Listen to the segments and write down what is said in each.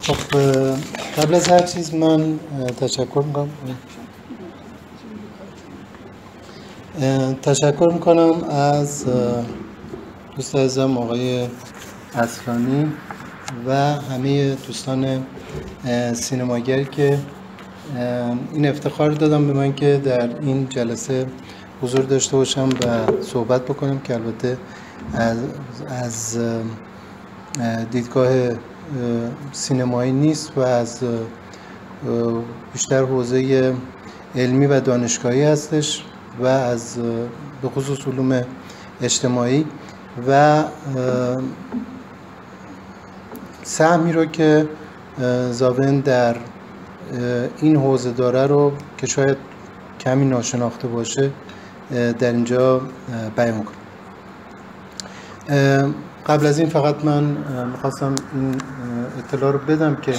خب قبل از هر چیز من تشکر میکنم از دوست عزیزم آقای اصلانی و همه دوستان سینماگری که این افتخار دادم به من که در این جلسه حضور داشته باشم و صحبت بکنم که البته از دیدگاه سینمایی نیست و از بیشتر حوزه علمی و دانشگاهی هستش و از به خصوص علوم اجتماعی و سهمی رو که زاون در این حوزه داره رو که شاید کمی ناشناخته باشه در اینجا بیان کنم. قبل از این فقط من میخواستم این اطلاع رو بدم که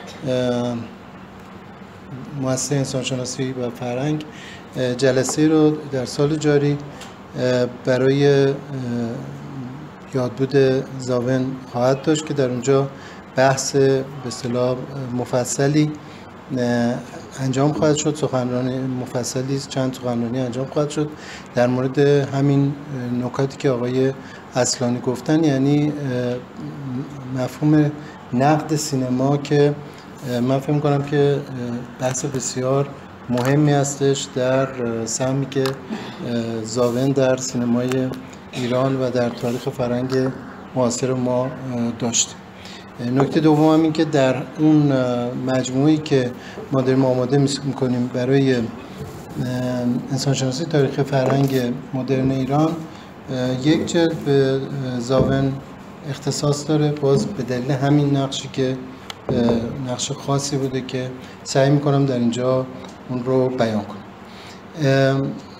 مؤسسه انسانشناسی و فرهنگ جلسه رو در سال جاری برای یادبود زاون خواهد داشت که در اونجا بحث به اصطلاح مفصلی انجام خواهد شد. سخنرانی مفصلی چند سخنرانی انجام خواهد شد در مورد همین نکاتی که آقای اصلانی گفتن، یعنی مفهوم نقد سینما که من فکر می‌کنم که بحث بسیار مهمی هستش در سهمی که زاون در سینمای ایران و در تاریخ فرهنگ معاصر ما داشته. نکته دوم این که در اون مجموعی که ما داریم آماده می‌کنیم برای انسانشناسی تاریخ فرهنگ مدرن ایران، یک جلد به زاون اختصاص داره، باز به دلیل همین نقشی که نقش خاصی بوده که سعی میکنم در اینجا اون رو بیان کنم.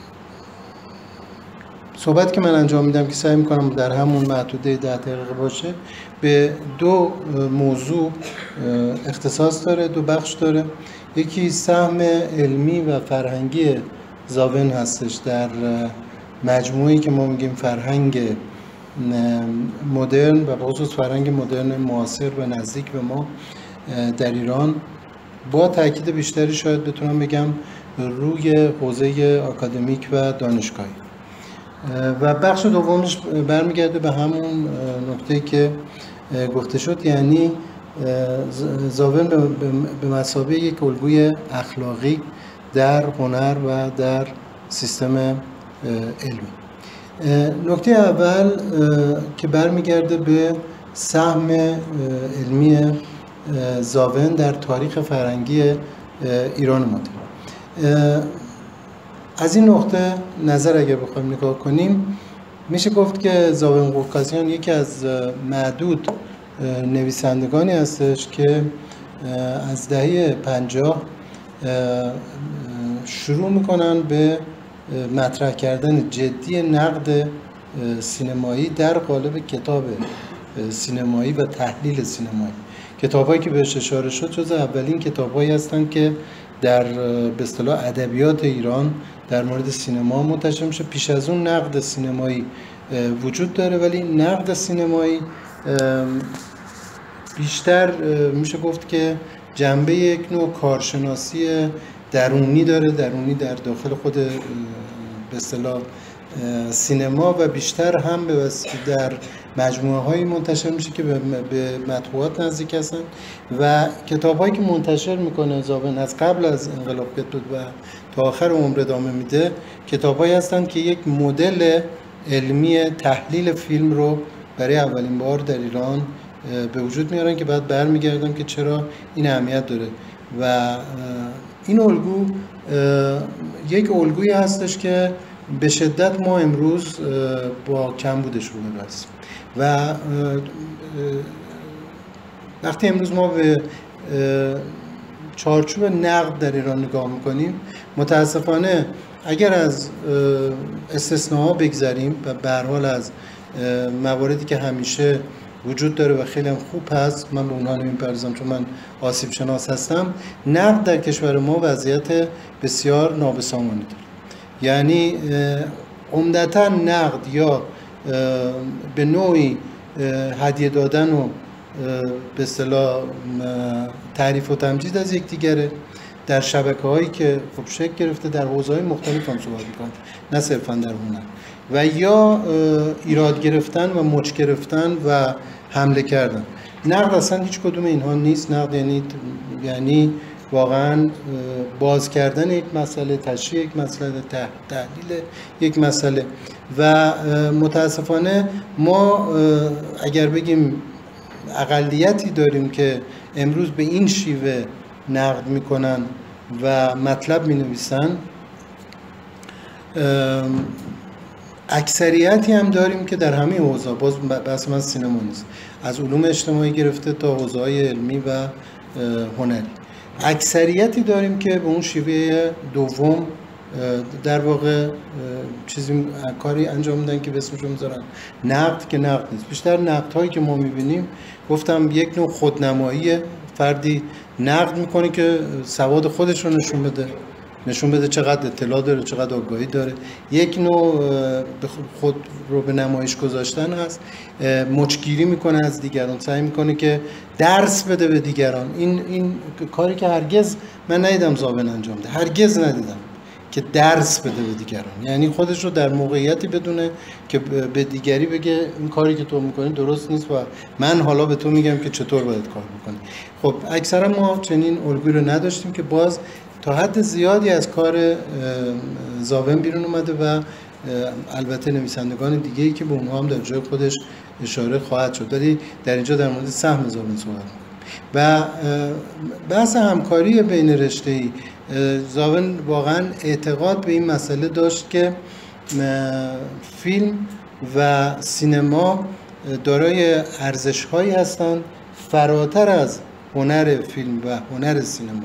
صحبت که من انجام میدم که سعی میکنم در همون محدوده 10 دقیقه باشه، به دو موضوع اختصاص داره، دو بخش داره. یکی سهم علمی و فرهنگی زاون هستش در مجموعی که ما میگیم فرهنگ مدرن و به خصوص فرهنگ مدرن معاصر و نزدیک به ما در ایران، با تاکید بیشتری شاید بتونم بگم روی حوزه آکادمیک و دانشگاهی. و بخش دومش برمیگرده به همون نکته‌ای که گفته شد، یعنی زاون به مثابه یک الگوی اخلاقی در هنر و در سیستم علمی. نکته اول که برمیگرده به سهم علمی زاون در تاریخ فرهنگی ایران مدرن. از این نقطه نظر اگر بخوایم نگاه کنیم، میشه گفت که زاون قوقاسیان یکی از معدود نویسندگانی هستش که از دهه 50 شروع میکنن به مطرح کردن جدی نقد سینمایی در قالب کتاب سینمایی و تحلیل سینمایی. کتابایی که بهش اشاره شد جز اولین کتابایی هستند که در به اصطلاح ادبیات ایران در مورد سینما منتشر میشه. پیش از اون نقد سینمایی وجود داره، ولی نقد سینمایی بیشتر میشه گفت که جنبه یک نوع کارشناسی درونی داره، درونی در داخل خود به اصطلاح سینما، و بیشتر هم در مجموعه هایی منتشر میشه که به مطبوعات نزدیک هستن و کتاب هایی که منتشر میکنه زاون از قبل از انقلاب و تا آخر عمر ادامه میده، کتاب هایی هستن که یک مدل علمی تحلیل فیلم رو برای اولین بار در ایران به وجود میارن که بعد برمیگردم که چرا این اهمیت داره. و این الگو یک الگویی هستش که به شدت ما امروز با کمبودش روبرو هستیم و وقتی امروز ما به چارچوب نقد در ایران نگاه میکنیم، متاسفانه اگر از استثناءها بگذریم و به هر حال از مواردی که همیشه وجود داره و خیلی هم خوب هست، من به اونها نمیپردازم چون من آسیب شناس هستم، نقد در کشور ما وضعیت بسیار نابسامانی داره. یعنی عمدتاً نقد یا به نوعی هدیه دادن و به اصطلاح تعریف و تمجید از یکدیگره، در شبکه‌هایی که خب شکل گرفته در حوزه‌های مختلف هم صحبت می‌کنن، نه صرفاً در هنر، و یا ایراد گرفتن و مچ گرفتن و حمله کردن. نقد اصلا هیچ کدوم اینها نیست. نقد یعنی واقعاً باز کردن یک مسئله، تشریح یک مسئله، تحلیل یک مسئله. و متاسفانه ما اگر بگیم اقلیتی داریم که امروز به این شیوه نقد میکنن و مطلب مینویسن، اکثریتی هم داریم که در همه حوزه، باز بحث من سینما نیست، از علوم اجتماعی گرفته تا حوزه‌های علمی و هنری، اکثریتی داریم که به اون شیوه دوم در واقع چیزی کاری انجام میدن که به اسمشو میذارن نقد، که نقد نیست. بیشتر نقدهایی که ما میبینیم، گفتم یک نوع خودنماییه. فردی نقد میکنه که سواد خودش رو نشون بده چقدر اطلاع داره، چقدر آگاهی داره. یک نوع خود رو به نمایش گذاشتن هست. مچگیری میکنه از دیگران، سعی میکنه که درس بده به دیگران. این کاری که هرگز من ندیدم زاون انجام ده، هرگز ندیدم که درس بده به دیگران، یعنی خودش رو در موقعیتی بدونه که به دیگری بگه این کاری که تو میکنی درست نیست و من حالا به تو میگم که چطور باید کار بکنی. خب اکثرا ما چنین الگویی رو نداشتیم که باز تا حد زیادی از کار زاون بیرون اومده و البته نویسندگان دیگه‌ای که به اونها هم در جای خودش اشاره خواهد شد، ولی در اینجا در مورد سهم زاون صحبت می‌کنیم. و بحث همکاری بین رشته‌ای، زاون واقعا اعتقاد به این مسئله داشت که فیلم و سینما دارای ارزش‌هایی هستند فراتر از هنر فیلم و هنر سینما.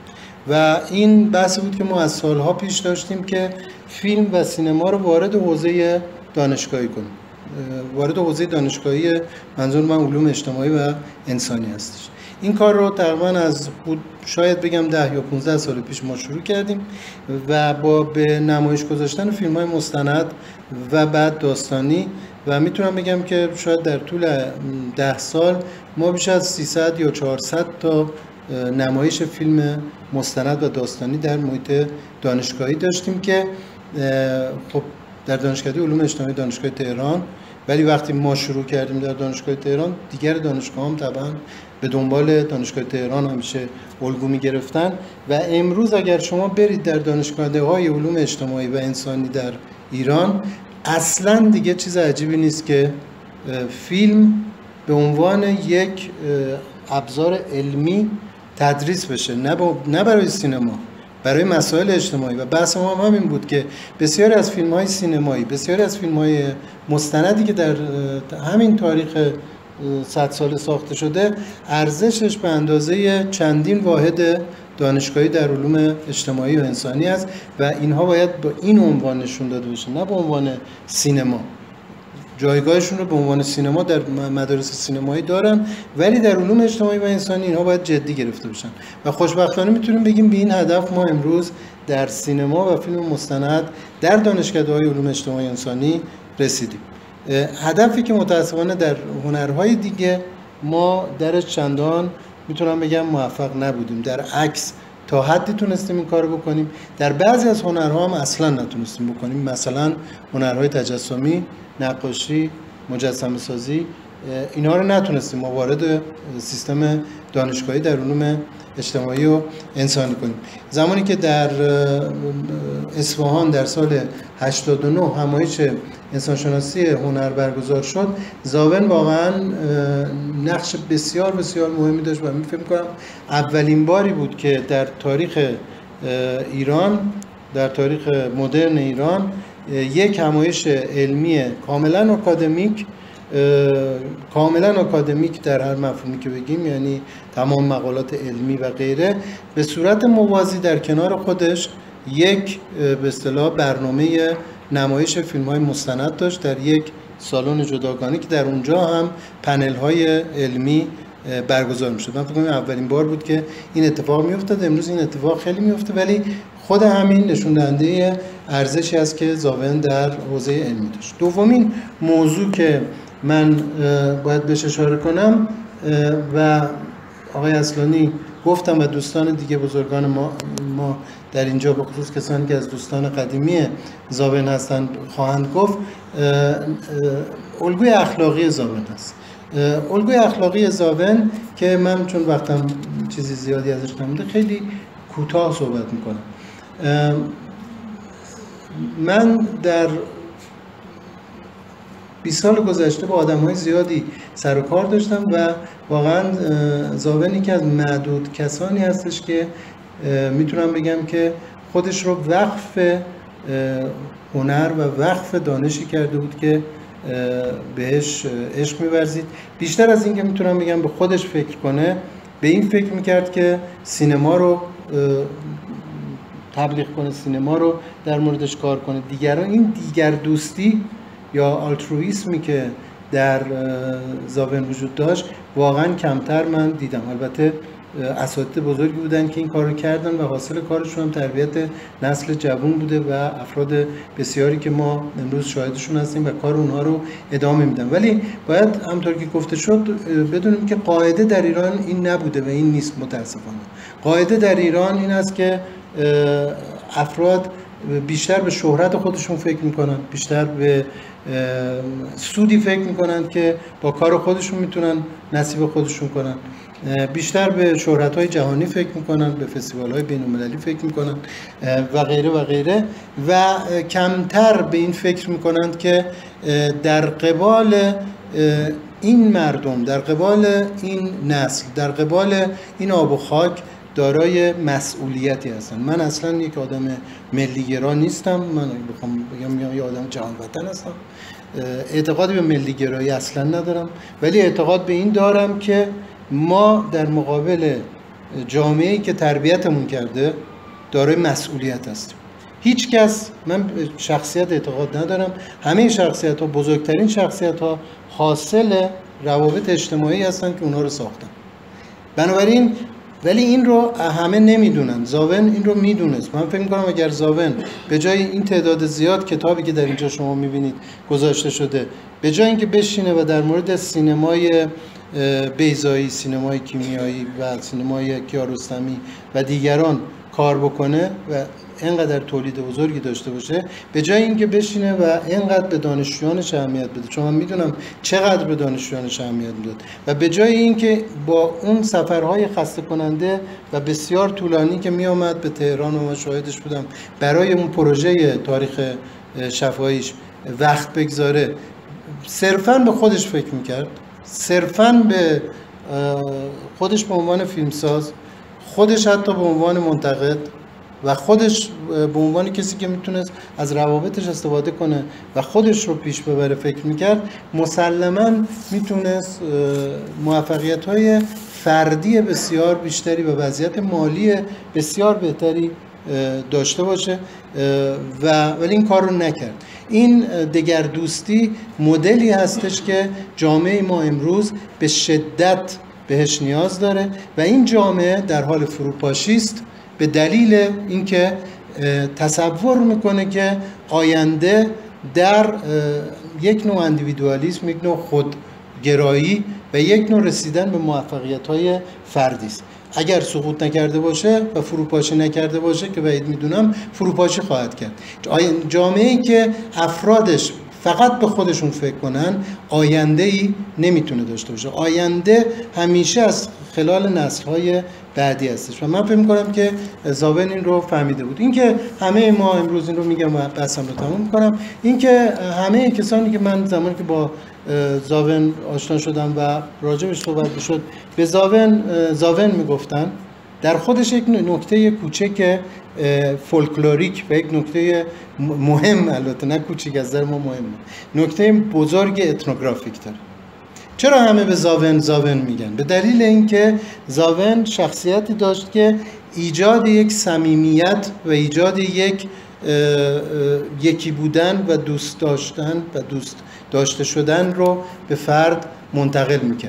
و این بحثی بود که ما از سالها پیش داشتیم که فیلم و سینما رو وارد حوزه دانشگاهی کنیم. وارد حوزه دانشگاهی، منظور من علوم اجتماعی و انسانی هستش. این کار رو تقریبا از شاید بگم 10 یا 15 سال پیش ما شروع کردیم و با به نمایش گذاشتن فیلم‌های مستند و بعد داستانی، و میتونم بگم که شاید در طول 10 سال ما بیش از 300 یا 400 تا نمایش فیلم مستند و داستانی در محیط دانشگاهی داشتیم که خب در دانشکده علوم اجتماعی دانشگاه تهران، ولی وقتی ما شروع کردیم در دانشگاه تهران، دیگر دانشگاه هم طبعا به دنبال دانشگاه تهران همیشه الگو می‌گرفتن. و امروز اگر شما برید در دانشگاه‌های علوم اجتماعی و انسانی در ایران، اصلاً دیگه چیز عجیبی نیست که فیلم به عنوان یک ابزار علمی تدریس بشه، نه برای سینما، برای مسائل اجتماعی. و بحث ما هم همین بود که بسیاری از فیلم‌های سینمایی، بسیاری از فیلم‌های مستندی که در همین تاریخ 100 سال ساخته شده، ارزشش به اندازه چندین واحد دانشگاهی در علوم اجتماعی و انسانی است و اینها باید با این عنوان نشون داده بشه، نه به عنوان سینما. جایگاهشون رو به عنوان سینما در مدارس سینمایی دارن، ولی در علوم اجتماعی و انسانی اینها باید جدی گرفته بشن. و خوشبختانه میتونیم بگیم به این هدف ما امروز در سینما و فیلم مستند در دانشکده‌های علوم اجتماعی و انسانی رسیدیم. هدفی که متأسفانه در هنرهای دیگه ما درش چندان میتونم بگم موفق نبودیم، در عکس تا حدی تونستیم این کارو بکنیم، در بعضی از هنرها هم اصلا نتونستیم بکنیم. مثلا هنرهای تجسمی، نقاشی، مجسمه سازی، اینا رو نتونستیم ما وارد سیستم دانشگاهی در علوم اجتماعی و انسانی کنیم. زمانی که در اصفهان در سال 89 همایش انسانشناسی هنر برگزار شد، زاون واقعا نقش بسیار بسیار مهمی داشت و من فکر می‌کنم اولین باری بود که در تاریخ ایران، در تاریخ مدرن ایران، یک همایش علمی کاملا آکادمیک در هر مفهومی که بگیم، یعنی تمام مقالات علمی و غیره، به صورت موازی در کنار خودش یک به اصطلاح برنامه نمایش فیلم‌های مستند داشت در یک سالن جداگانه که در اونجا هم پنل‌های علمی برگزار می‌شد. من فکر کنم اولین بار بود که این اتفاق می‌افتاد. امروز این اتفاق خیلی می‌افته، ولی خود همین نشون دهنده ارزشی است که زاون در حوزه علمی داشت. دومین موضوع که من باید بهش اشاره کنم و آقای اصلانی گفتم و دوستان دیگه بزرگان ما در اینجا به خصوص کسانی که از دوستان قدیمی زاون هستند خواهند گفت، الگوی اخلاقی زاون هست. الگوی اخلاقی زاون که من چون وقتم چیزی زیادی ازش نمونده خیلی کوتاه صحبت میکنم. من در 20 سال گذشته با آدم‌های زیادی سر و کار داشتم و واقعا زاون یکی از معدود کسانی هستش که میتونم بگم که خودش رو وقف هنر و وقف دانشی کرده بود که بهش عشق می‌ورزید. بیشتر از این که میتونم بگم به خودش فکر کنه، به این فکر میکرد که سینما رو تبلیغ کنه، سینما رو در موردش کار کنه. دیگران این دیگر دوستی یا آلترویسمی که در زاون وجود داشت واقعا کمتر من دیدم. البته اساتید بزرگی بودن که این کار رو کردن و حاصل کارشون هم تربیت نسل جوان بوده و افراد بسیاری که ما امروز شاهدشون هستیم و کار اونها رو ادامه میدن. ولی باید همطور که گفته شد بدونیم که قاعده در ایران این نبوده و این نیست متاسفانه. قاعده در ایران این است که افراد بیشتر به شهرت خودشون فکر میکنن، بیشتر به سودی فکر میکنن که با کار خودشون میتونن نصیب خودشون کنن، بیشتر به شهرت‌های جهانی فکر میکنن، به فستیوال‌های بین‌المللی فکر میکنن و غیره و غیره و کمتر به این فکر میکنن که در قبال این مردم، در قبال این نسل، در قبال این آب و خاک دارای مسئولیتی هستن. من اصلا یک آدم ملی‌گرا نیستم، من بخوام بگم یه آدم جهان وطن هستم. اعتقادی به ملی‌گرایی اصلا ندارم، ولی اعتقاد به این دارم که ما در مقابل جامعه‌ای که تربیتمون کرده دارای مسئولیت هستیم. هیچ کس، من شخصیت اعتقاد ندارم، همه شخصیت‌ها، بزرگترین شخصیت‌ها حاصل روابط اجتماعی هستن که اونها رو ساختن. بنابراین ولی این رو همه نمیدونن. زاون این رو میدونست. من فکر می‌کنم اگر زاون به جای این تعداد زیاد کتابی که در اینجا شما می‌بینید گذاشته شده، به جای اینکه بشینه و در مورد سینمای بیضایی، سینمای کیمیایی و سینمای کیارستمی و دیگران کار بکنه و اینقدر تولید بزرگی داشته باشه، به جای اینکه بشینه و اینقدر به دانشجویانش اهمیت بده، چون من میدونم چقدر به دانشجویانش اهمیت میداد، و به جای اینکه با اون سفرهای خسته کننده و بسیار طولانی که میآمد به تهران و من شاهدش بودم برای اون پروژه تاریخ شفاهیش وقت بگذاره، صرفاً به خودش فکر میکرد، صرفاً به خودش به عنوان فیلمساز، خودش حتی به عنوان منتقد و خودش به عنوان کسی که میتونست از روابطش استفاده کنه و خودش رو پیش ببره فکر میکرد، مسلماً میتونست موفقیت‌های فردی بسیار بیشتری و وضعیت مالی بسیار بهتری داشته باشه ولی این کار رو نکرد. این دگردوستی مدلی هستش که جامعه ما امروز به شدت بهش نیاز داره و این جامعه در حال فروپاشی است به دلیل اینکه تصور میکنه که آینده در یک نوع اندیویدوالیسم، یک نوع خودگرایی و یک نوع رسیدن به موفقیت‌های فردی است. اگر سقوط نکرده باشه و فروپاشی نکرده باشه که بعید میدونم فروپاشی خواهد کرد. جامعه‌ای که افرادش فقط به خودشون فکر کنن آینده‌ای نمیتونه داشته باشه. آینده همیشه از خلال نسل‌های بعدی هستش و من فکر می‌کنم که زاون این رو فهمیده بود. اینکه همه ما امروز این رو میگم و بحثم رو تموم می‌کنم، اینکه همه کسانی که من زمانی که با زاون آشنا شدم و راجبش صحبت می‌شد به زاون میگفتن، در خودش یک نکته کوچک فولکلوریک و یک نکته مهم، البته نه کوچیک، از نظر ما مهمه، نکته بزرگ اتنوگرافیک داره. چرا همه به زاون میگن؟ به دلیل اینکه زاون شخصیتی داشت که ایجاد یک صمیمیت و ایجاد یک یکی بودن و دوست داشتن و دوست داشته شدن رو به فرد منتقل میکرد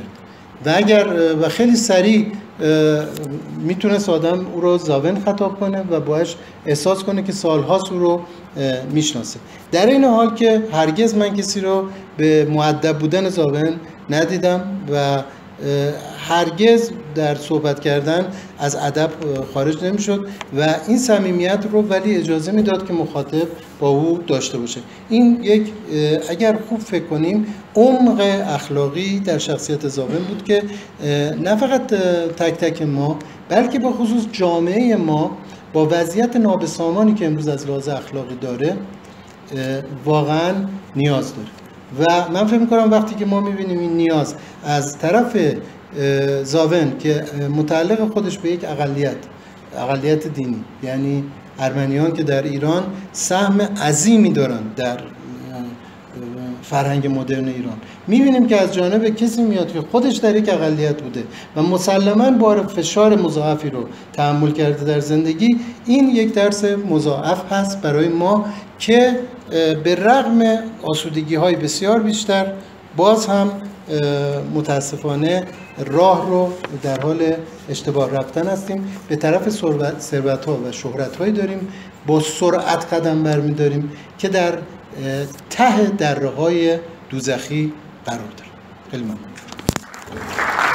و خیلی سریع میتونست آدم او رو زاون خطاب کنه و باهاش احساس کنه که سالهاست او رو میشناسه. در این حال که هرگز من کسی رو به مؤدب بودن زاون ندیدم و هرگز در صحبت کردن از ادب خارج نمیشد و این صمیمیت رو ولی اجازه میداد که مخاطب با او داشته باشه. این یک اگر خوب فکر کنیم عمق اخلاقی در شخصیت زاون بود که نه فقط تک تک ما بلکه به خصوص جامعه ما با وضعیت نابسامانی که امروز از لحاظ اخلاقی داره واقعا نیاز داره. و من فکر می‌کنم وقتی که ما می‌بینیم این نیاز از طرف زاون که متعلق خودش به یک اقلیت دینی، یعنی ارمنیان که در ایران سهم عظیمی دارن در فرهنگ مدرن ایران، می‌بینیم که از جانب کسی میاد که خودش در یک اقلیت بوده و مسلماً بار فشار مضاعفی رو تحمل کرده در زندگی. این یک درس مضاعف هست برای ما که به رغم آسودگی‌های بسیار بیشتر باز هم متاسفانه راه رو در حال اشتباه رفتن هستیم. به طرف ثروت‌ها و شهرت‌هایی داریم با سرعت قدم برمی‌داریم که در ته دره‌های دوزخی قرار داره. خیلی ممنون.